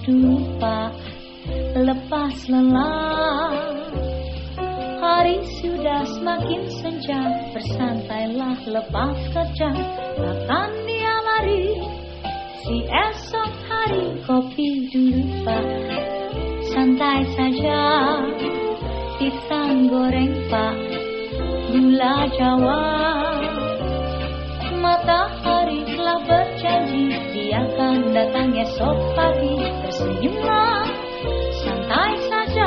dulu Pak, lepas lelah. Hari sudah semakin senja, bersantailah lepas kerja. Takkan dia lari, si esok hari kopi dulu Pak, santai saja. Pisang goreng Pak, gula Jawa. Matahari telah berjanji, dia akan datang esok pagi. Tersenyumlah, santai saja.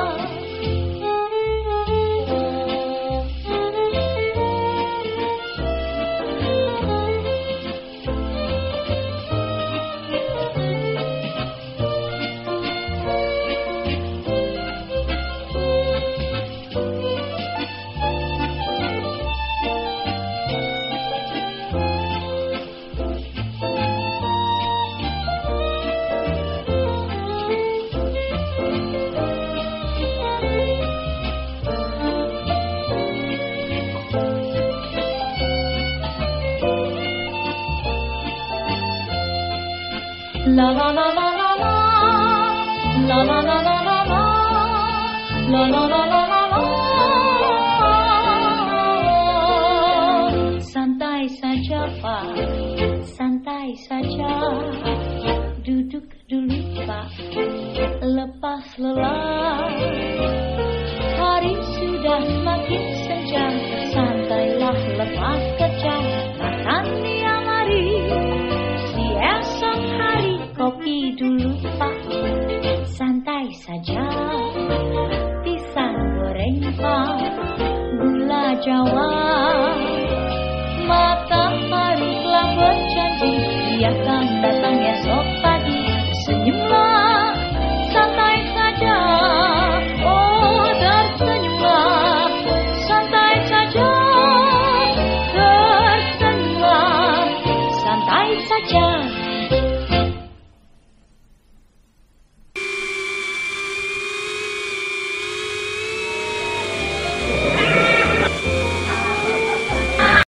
La la la la la la, la la la la la la, la la la la la la. Santai saja Pak, santai saja. Duduk dulu Pak, lepas lelah. Hari sudah semakin senja, santailah lepas kerja. Takkan dia lari, si esok hari kopi dulu Pak, santai saja. Pisang goreng Pak, gula Jawa.